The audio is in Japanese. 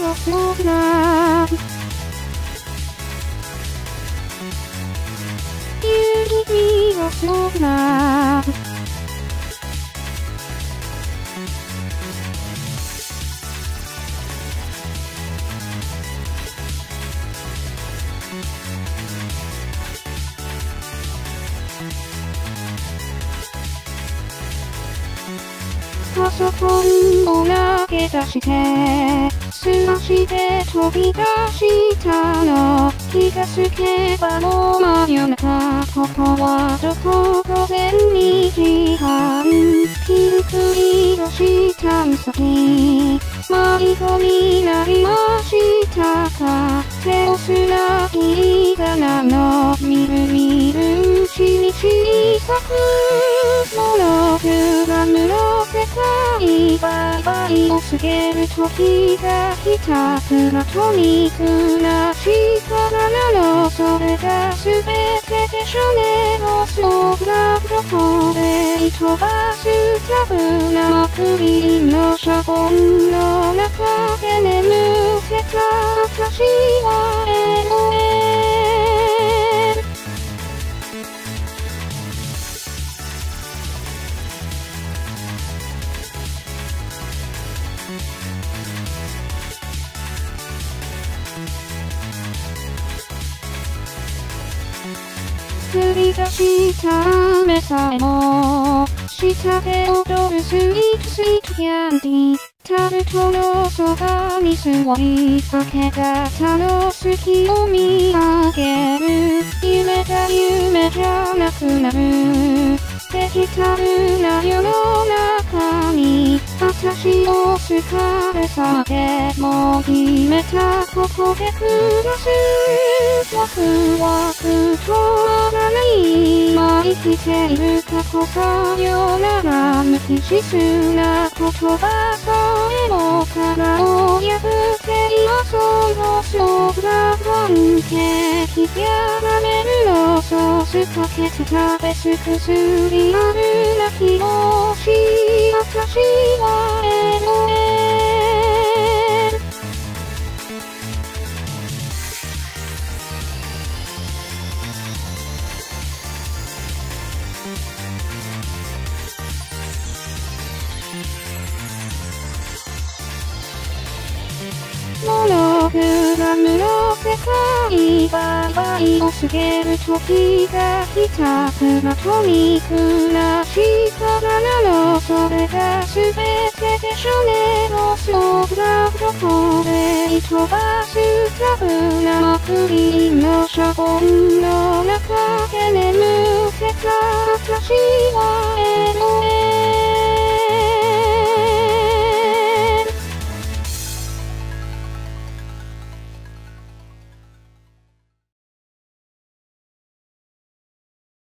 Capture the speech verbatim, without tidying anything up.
をそうだ夕霧をそうだパソコンを投げ出してすまして飛び出したの気がつけばもう真夜中ここはどこ午前にじはんピンク色したうさぎ迷子になりましたか手をつなぎがなのみるみるうちに小さくモノグラムの世界バイバイを告げる時が来たプラトニックな力なのそれが全てでしょねの空どこで飛ばすタブなマクリンのシャボンの中で眠ってた私はエロエル繰り出した雨さえも下で踊るスイートスイートキャンディータルトのそばに座り明け方の月を見上げる夢が夢じゃなくなるデジタルな世の中に私を疲れさでもう決めたここで暮らすワクワク止まらない今生きている過去さよなら無機質な言葉さえも殻を破って今その空関係引き上がれるのソースかけて食べ尽くすリアルな気持ち私はエロエルモノグラムの世界バイバイを告げる時が来たプラトニックな力なのそれが全てでしょねの空どこで飛ばすタブなマクリンのシャボンの中で眠ってた私はエロエル